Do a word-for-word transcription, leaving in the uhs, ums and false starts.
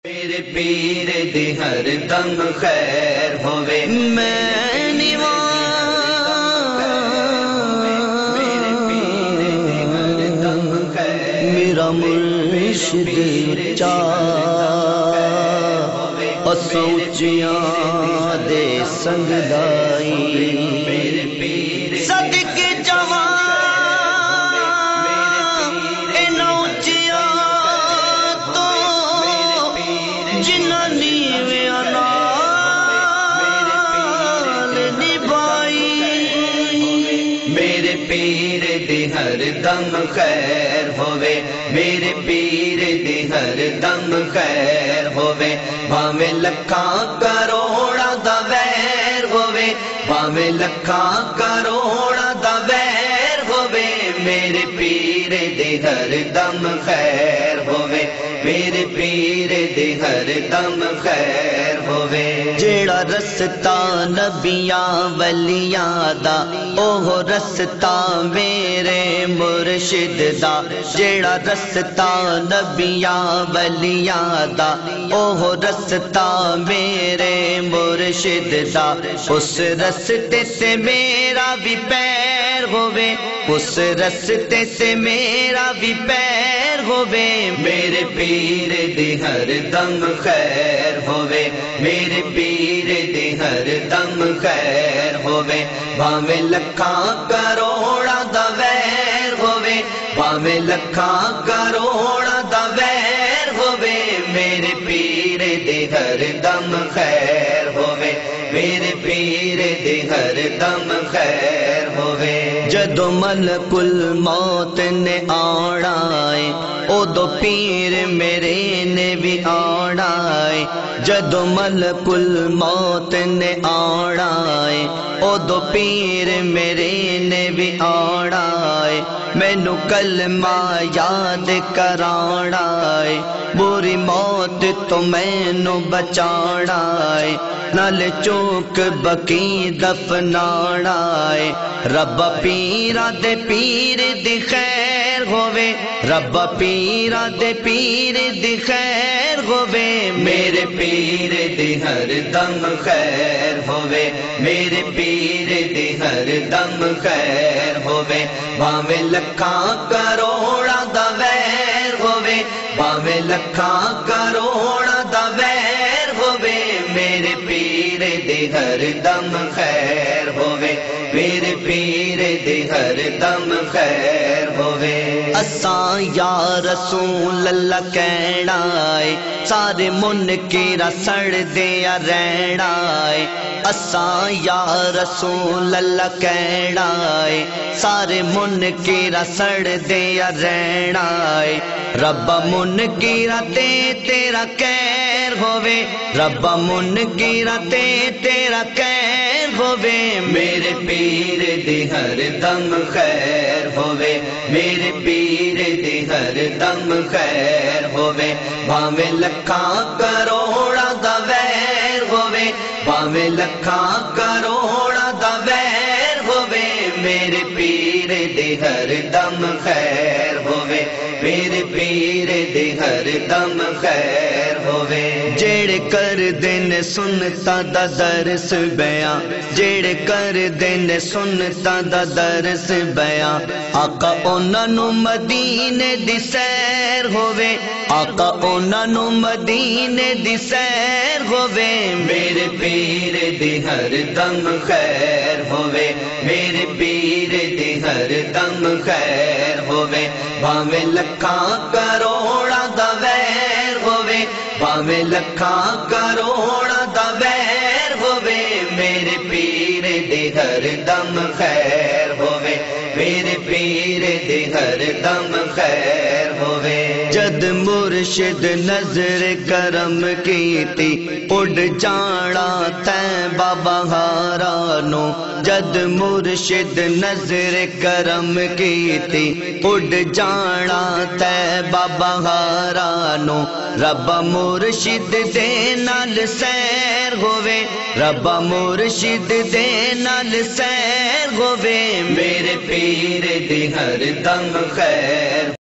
میرے پیر دی ہر دم خیر ہوے میں نیواں میرے پیر دی ہر دم خیر میرا مرشد چا اسوچیاں دے سنگ لائی میرے پیر صدقے میرے پیر دی ہر دم خیر ہوے میرے پیر دی ہر دم خیر ہوے بھاویں لکھاں کروڑاں دا ویر ہوے بھاویں لکھاں کروڑاں دا ویر ہوے میرے پیر دی ہر دم خیر ہوے میرے پیر دی ہر دم خیر ہوے جیڑا رستہ نبیاں ولیاں دا اوہ رستہ میرے مرشد دا جیڑا رستہ نبیاں ولیاں دا اوہ رستہ میرے مرشد دا اس رستے سے میرا بھی پیر ہوے اس رستے سے میرا بھی پیر ہوے میرے پیر دی ہر دم خیر ہوے میرے پیر دی ہر دم خیر ہوے بھاویں لکھاں کروڑاں دا ویر ہوے بھاویں لکھاں کروڑاں دا ویر ہوے میرے پیر دی ہر دم خیر ہوے میرے پیر دی ہر دم خیر ہوے جدو ملک الموت نے آنا ہے ادو پیر میرے نے بھی آنا ہے جدو ملک الموت نے آنا ہے ادو پیر میرے نے بھی آنا ہے مینو کلمہ یاد کرانا ہے بری موت تو مینو بچانا ہے نال چوک بکی دفنانا ہے رب پیرا دے پیر دی خیر ہوے رب پیرا دے پیر دی خیر ہوے میرے پیر دی ہر دم خیر ہوے میرے پیر دی ہر دم خیر ہوے بھاویں لکھاں کروڑاں دا ویر ہوے بھاویں لکھاں کروڑاں دا ویر ہوے میرے پیر دی ہر دم خیر ہوے میرے پیر دی ہر دم خیر ہوے اساں یا رسول اللہ کہنا ہے سارے منکر سڑ دیا رہنا ہے اساں یا رسول اللہ کہنا ہے سارے منکر سڑ دیا رہنا ہے رب منکر تے تیرا خیر ہوے رب منکر تے تیرا خیر ہوے میرے پیر دی ہر دم خیر ہوے میرے پیر دی ہر دم خیر ہوے بھاویں لکھاں کروڑاں دا ویر ہوے بھاویں لکھاں کروڑاں دا ویر ہوے میرے پیر دی ہر دم خیر ہوے میرے پیر دی ہر دم خیر ہوے جیڑے کر دین سنتا دا درس بیاں جیڑے کر دین سنتا دا درس بیاں آقا انہاں نوں مدینے دی سیر ہوے آقا انہاں نوں مدینے دی سیر ہوے میرے پیر دی ہر دم خیر ہوے میرے پیر دی ہر دم خیر ہوے بھاویں لکھاں کروڑاں دا ویر ہوے بھاویں لکھاں کروڑاں دا ویر ہوے میرے پیر دی ہر دم خیر ہوے میرے پیر دی ہر دم خیر ہوے جد مرشد نظر کرم کیتی اڑ جانا تیں بابا ہارا نو جد مرشد نظر کرم کیتی اڑ جانا تے بابا ہارا نو رب مرشد دے نال سیر ہوے رب مرشد دے نال سیر ہوے میرے پیر دی ہر دم خیر